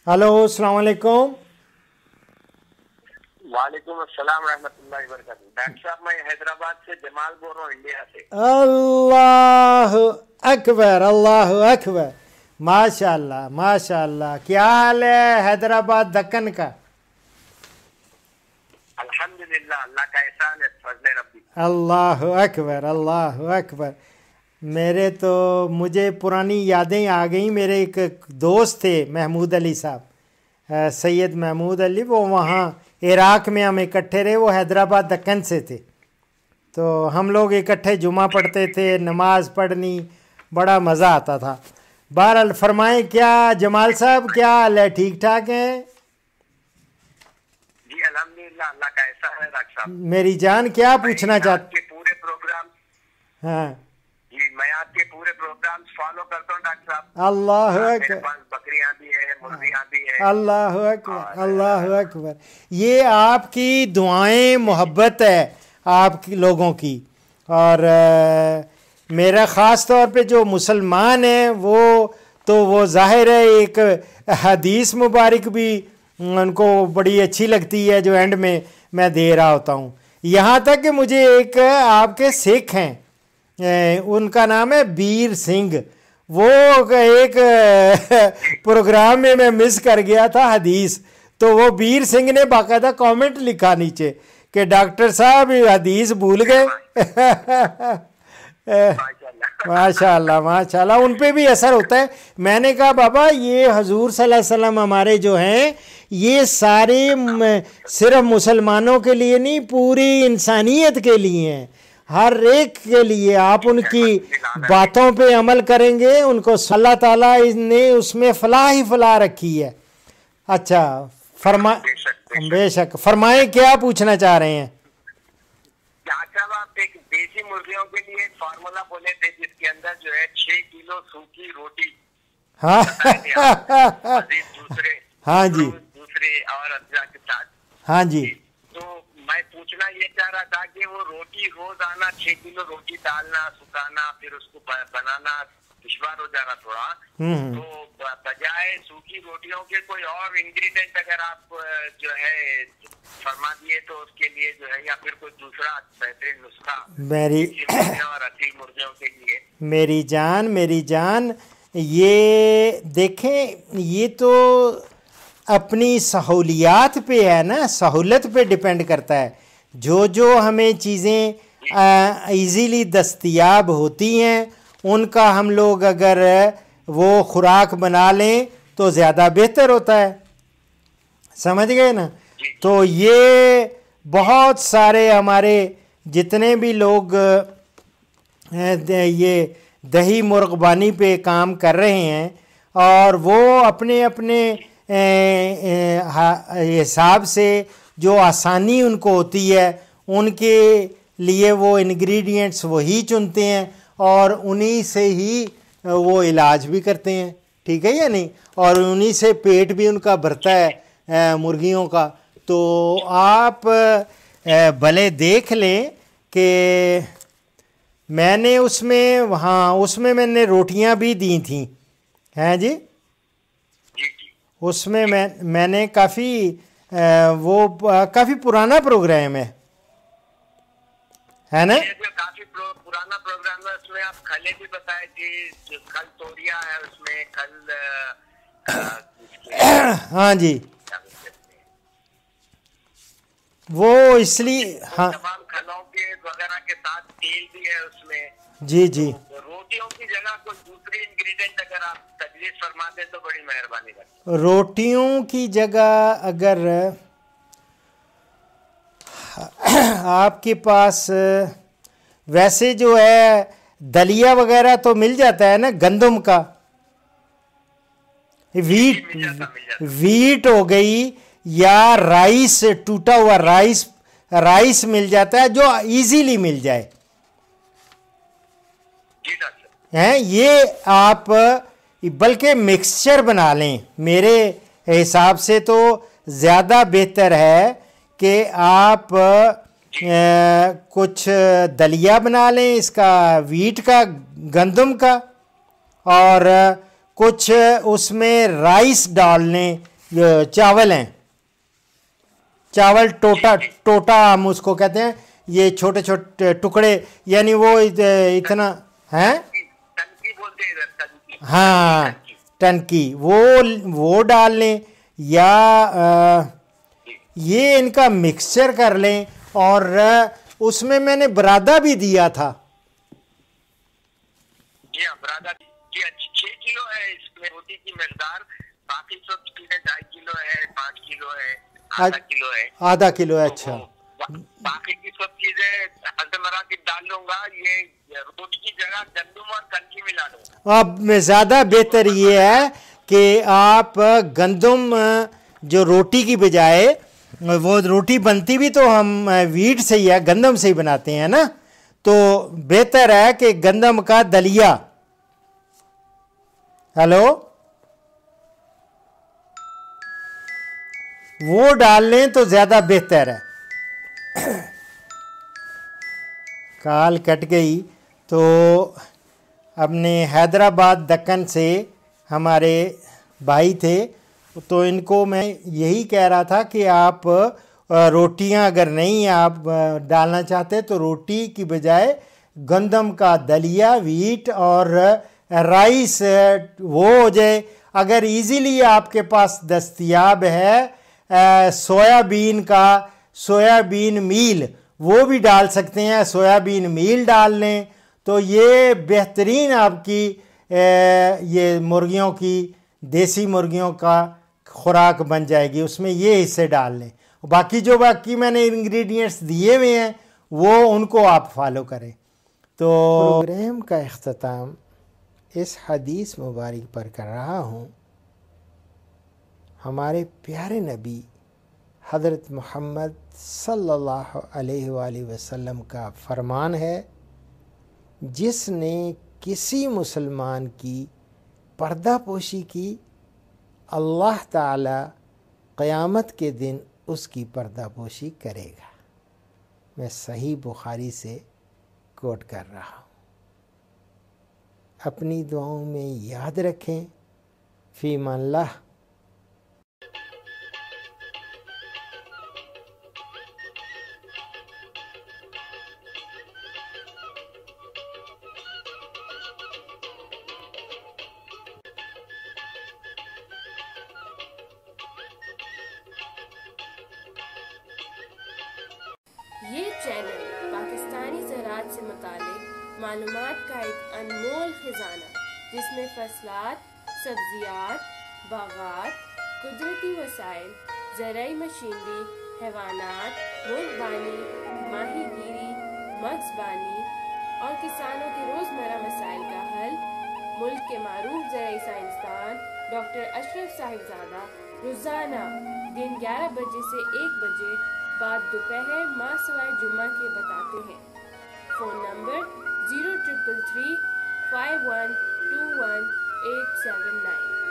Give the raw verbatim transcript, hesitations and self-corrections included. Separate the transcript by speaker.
Speaker 1: Hello, अस्सलाम वालेकुम।
Speaker 2: वालेकुम अस्सलाम रहमतुल्लाहि व बरकातहू। डॉक्टर साहब, मैं हैदराबाद से जमाल बोल रहा हूँ, इंडिया से।
Speaker 1: अल्लाह अकबर, अल्लाह अकबर। माशाल्लाह माशाल्लाह। क्या हाल है हैदराबाद दक्कन का?
Speaker 2: अल्हम्दुलिल्लाह, अल्लाह का एहसान है, फजले रब्बी।
Speaker 1: अल्लाह अकबर, अल्लाह अकबर। मेरे तो मुझे पुरानी यादें आ गई। मेरे एक दोस्त थे महमूद अली साहब, अ, सैयद महमूद अली। वो वहाँ इराक़ में हम इकट्ठे रहे। वो हैदराबाद दक्कन से थे, तो हम लोग इकट्ठे जुमा पढ़ते थे, नमाज पढ़नी, बड़ा मज़ा आता था। बहरहाल फरमाएं, क्या जमाल साहब, क्या हाल है? ठीक ठाक हैं?
Speaker 2: जी अल्हम्दुलिल्लाह, अल्लाह का एहसान है डॉक्टर साहब।
Speaker 1: मेरी जान, क्या पूछना
Speaker 2: मैं
Speaker 1: चाहते?
Speaker 2: आपके पूरे प्रोग्राम
Speaker 1: हाँ,
Speaker 2: जी मैं आपके पूरे प्रोग्राम फॉलो करता हूँ डॉक्टर साहब।
Speaker 1: अल्लाह
Speaker 2: हाँ, मेरे
Speaker 1: अकबर,
Speaker 2: पास बकरियां भी है, मुर्गियां भी है।
Speaker 1: अल्लाह अकबर,
Speaker 2: और
Speaker 1: अल्लाह अकबर। ये आपकी दुआएं, मोहब्बत है आपकी लोगों की। और अ, मेरा ख़ास तौर पे जो मुसलमान हैं वो तो वो ज़ाहिर है एक हदीस मुबारक भी उनको बड़ी अच्छी लगती है जो एंड में मैं दे रहा होता हूँ। यहाँ तक कि मुझे एक आपके सिख हैं, ए, उनका नाम है बीर सिंह। वो एक प्रोग्राम में मैं मिस कर गया था हदीस, तो वो बीर सिंह ने बाकायदा कमेंट लिखा नीचे कि डॉक्टर साहब ये हदीस भूल गए।
Speaker 2: माशाल्लाह।
Speaker 1: माशाल्लाह माशाल्लाह, उन पे भी असर होता है। मैंने कहा बाबा, ये हजूर सल्लल्लाहु अलैहि वसल्लम हमारे जो हैं ये सारे म, सिर्फ मुसलमानों के लिए नहीं, पूरी इंसानियत के लिए हैं, हर एक के लिए। आप उनकी बातों पे अमल करेंगे, उनको अल्लाह ताला ने उसमें फलाह ही फलाह रखी है। अच्छा, फरमा
Speaker 2: बेशक बेशक।
Speaker 1: बेशक, फरमाएं, क्या पूछना चाह रहे हैं?
Speaker 2: डॉक्टर साहब, आप एक देसी मुर्गियों के लिए फार्मूला बोले थे जिसके अंदर जो है छह किलो सूखी रोटी
Speaker 1: हाँ
Speaker 2: बताए थे आप। मजीद दूसरे
Speaker 1: हाँ जी,
Speaker 2: दूसरे और अज्जा के साथ।
Speaker 1: हाँ जी।
Speaker 2: तो मैं पूछना ये चाह रहा था कि वो रोटी रोजाना छह किलो रोटी डालना, सुखाना, फिर उसको ब- बनाना दुश्वार हो जा रहा थोड़ा।
Speaker 1: हम्म
Speaker 2: तो ब- बजाय सूखी रोटियों के कोई और इंग्रेडिएंट अगर आप अ, जो है फरमा दिए तो उसके लिए जो है, या फिर कोई दूसरा बेहतरीन नुस्खा
Speaker 1: मेरी
Speaker 2: देसी मुर्गियों और असली मुर्गियों के लिए।
Speaker 1: मेरी जान, मेरी जान, ये देखें, ये तो अपनी सहूलियात पे है ना, सहूलत पे डिपेंड करता है। जो जो हमें चीज़ें इजीली दस्तयाब होती हैं उनका हम लोग अगर वो खुराक बना लें तो ज़्यादा बेहतर होता है। समझ गए ना? तो ये बहुत सारे हमारे जितने भी लोग अ, द- ये दही मुर्गबानी पे काम कर रहे हैं और वो अपने अपने अ, अ, हा- हिसाब से जो आसानी उनको होती है उनके लिए वो इंग्रेडिएंट्स वही चुनते हैं और उन्हीं से ही अ, वो इलाज भी करते हैं। ठीक है या नहीं? और उन्हीं से पेट भी उनका भरता है अ, मुर्गियों का। तो आप अ, भले देख लें कि मैंने उसमें, हाँ, उसमें मैंने रोटियां भी दी थी, हैं जी।
Speaker 2: जी जी।
Speaker 1: उसमें मैं मैंने काफ़ी वो काफ़ी पुराना प्रोग्राम है है ना?
Speaker 2: ये जो काफी प्रो, पुराना प्रोग्राम है, उसमें आप खले भी बताए थे, जो खल तोरिया है उसमें खल अ, अ, इसके
Speaker 1: हाँ जी,
Speaker 2: क्या बोलते हैं,
Speaker 1: वो इसलिए,
Speaker 2: वो
Speaker 1: हाँ
Speaker 2: तमाम खलों के वगैरह के साथ तेल भी है उसमें।
Speaker 1: जी जी।
Speaker 2: तो रोटियों की जगह कोई दूसरे इंग्रेडिएंट अगर आप तजवीज फरमा दें तो बड़ी मेहरबानी करते।
Speaker 1: रोटियों की जगह अगर आपके पास वैसे जो है दलिया वगैरह तो मिल जाता है ना, गंदम का, वीट,
Speaker 2: मिल जाता मिल जाता।
Speaker 1: वीट हो गई, या राइस, टूटा हुआ राइस, राइस मिल जाता है जो इजीली मिल जाए।
Speaker 2: जी डॉक्टर।
Speaker 1: हैं ये आप बल्कि मिक्सचर बना लें, मेरे हिसाब से तो ज़्यादा बेहतर है कि आप अ, कुछ दलिया बना लें इसका, वीट का, गंदम का, और कुछ उसमें राइस डाल लें, अ, चावल हैं, चावल टोटा, टोटा हम उसको कहते हैं, ये छोटे छोटे टुकड़े, यानी वो इत- इतना है,
Speaker 2: टंकी बोलते हैं इधर, टंकी।
Speaker 1: हाँ
Speaker 2: टंकी।
Speaker 1: टनकी, वो वो डाल लें, या अ, ये इनका मिक्सचर कर लें। और अ, उसमें मैंने बरादा भी दिया था।
Speaker 2: जी हाँ, बरादा जी, छह किलो है इसमें रोटी की मकदार, बाकी सब चीजें ढाई किलो है, पाँच किलो है, आधा किलो है।
Speaker 1: आधा किलो है,
Speaker 2: तो
Speaker 1: अच्छा।
Speaker 2: वो बा- बाकी की सब चीजें हजमरा की डाल लूंगा, ये रोटी की जगह गंदम और कंकी मिला लूंगा।
Speaker 1: अब में ज़्यादा बेहतर ये है कि आप गंदम अ, जो रोटी की बजाय, वो रोटी बनती भी तो हम अ, वीट से ही है, गंदम से ही बनाते हैं ना, तो बेहतर है कि गंदम का दलिया, हेलो, वो डाल लें तो ज़्यादा बेहतर है। काल कट गई। तो अपने हैदराबाद दक्कन से हमारे भाई थे, तो इनको मैं यही कह रहा था कि आप अ, रोटियां अगर नहीं आप अ, डालना चाहते तो रोटी की बजाय गंदम का दलिया, वीट और अ, राइस अ, वो हो जाए। अगर इजीली आपके पास दस्तयाब है अ, सोयाबीन का, सोयाबीन मील, वो भी डाल सकते हैं, सोयाबीन मील डाल लें, तो ये बेहतरीन आपकी अ, ये मुर्गियों की, देसी मुर्गियों का खुराक बन जाएगी। उसमें ये हिस्से डाल लें, बाकी जो बाकी मैंने इंग्रेडिएंट्स दिए हुए हैं वो उनको आप फॉलो करें। तो प्रोग्राम का इख्तिताम इस हदीस मुबारक पर कर रहा हूँ। हमारे प्यारे नबी हज़रत मोहम्मद सल्लल्लाहु अलैहि वसल्लम का फरमान है, जिसने किसी मुसलमान की पर्दापोशी की, अल्लाह ताला क़यामत के दिन उसकी पर्दापोशी करेगा। मैं सही बुखारी से कोट कर रहा हूँ। अपनी दुआओं में याद रखें। फ़ीमल्लाह।
Speaker 3: ये चैनल पाकिस्तानी ज़राअत से मुतालिक मालूमात का एक अनमोल खजाना, जिसमें फसलात, सब्जियात, बागात, कुदरती वसाइल, ज़राई मशीनरी, हैवानात, मुर्गबानी, माहीगीरी, मत्स्यबानी और किसानों के रोज़मर्रा मसाइल का हल मुल्क के मारूफ ज़राई साइंसदान डॉक्टर अशरफ साहिबजादा रोज़ाना दिन ग्यारह बजे से एक बजे बाद दोपहर माह सवाए जुम्मा के बताते हैं। Phone number zero triple three five one two one eight seven nine.